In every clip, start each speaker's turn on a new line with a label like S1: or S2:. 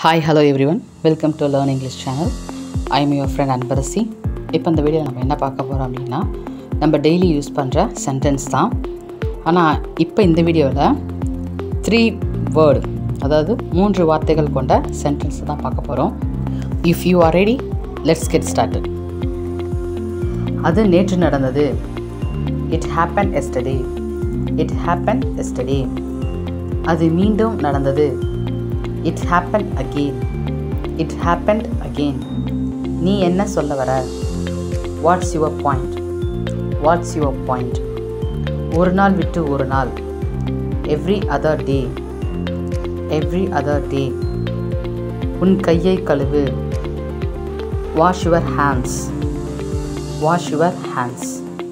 S1: Hi, hello everyone. Welcome to Learn English channel. I am your friend Anbarasi. இப்போ இந்த வீடியோவில் நம்ம என்ன பார்க்க போகிறோம் அப்படின்னா நம்ம டெய்லி யூஸ் பண்ணுற சென்டென்ஸ் தான். ஆனால் இப்போ இந்த வீடியோவில் 3 வேர்டு, அதாவது 3 வார்த்தைகள் கொண்ட சென்டென்ஸ் தான் பார்க்க போகிறோம். If you are ready, let's get started. அது நேற்று நடந்தது. It happened yesterday. It happened yesterday. அது மீண்டும் நடந்தது. It happened again. It happened again. நீ என்ன சொல்ல வர? What's your point? What's your point? ஒரு நாள் விட்டு ஒரு நாள். Every other day. Every other day. உன் கையை கழுவு. Wash your hands. Wash your hands.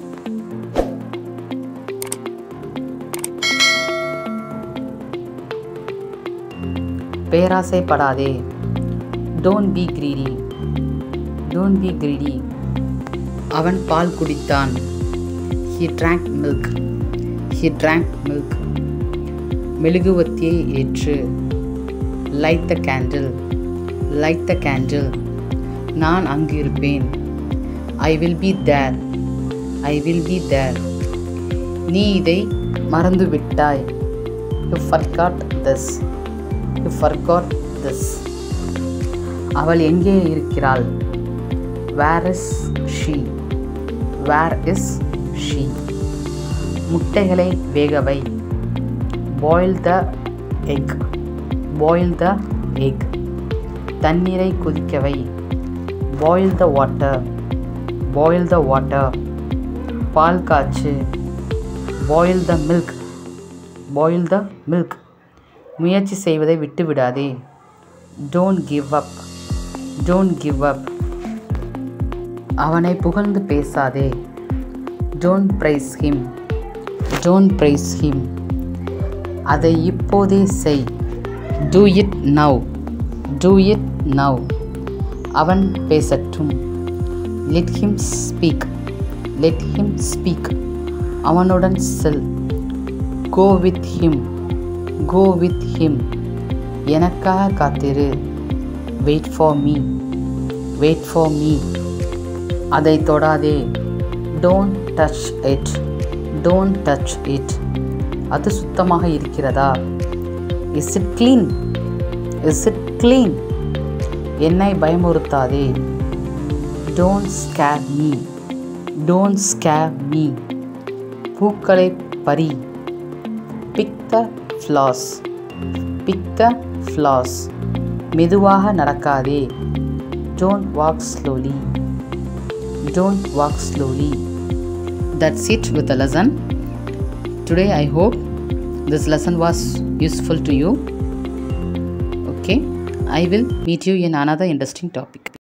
S1: பேராசைப்படாதே. Don't be greedy. Don't be greedy. அவன் பால் குடித்தான். He drank milk. He drank milk. மெழுகுவர்த்தியை ஏற்று. Light the candle. Light the candle. நான் அங்கு இருப்பேன். I will be there. I will be there. நீ இதை மறந்துவிட்டாய். You forgot this. You forgot this. அவள் எங்கே இருக்கிறாள்? Where is she? Where is she? முட்டைகளை வேகவை. Boil the egg. Boil the egg. தண்ணீரை கொதிக்கவை. Boil the water. Boil the water. Ball காய்ச்சு. Boil the milk. Boil the milk. முயற்சி செய்வதை விட்டுவிடாதே. Don't give up. Don't give up. அவனை புகழ்ந்து பேசாதே. Don't praise him. Don't praise him. அதை இப்போதே செய். Do it now. Do it now. அவன் பேசட்டும். Let him speak. Let him speak. அவனுடன் செல். Go with him. Go with him. எனக்காக காத்திரு. Wait for me. Wait for me. அதை தொடாதே. Don't touch it. Don't touch it. அது சுத்தமாக இருக்கிறதா? Is it clean? Is it clean? என்னை பயமுறுத்தாதே. Don't scare me. Don't scare me. பூக்களை பறி. Pick the flowers. Pick the flowers. மெதுவாக நடக்காதே. Don't walk slowly. Don't walk slowly. That's it with the lesson. Today I hope this lesson was useful to you. Okay, I will meet you in another interesting topic.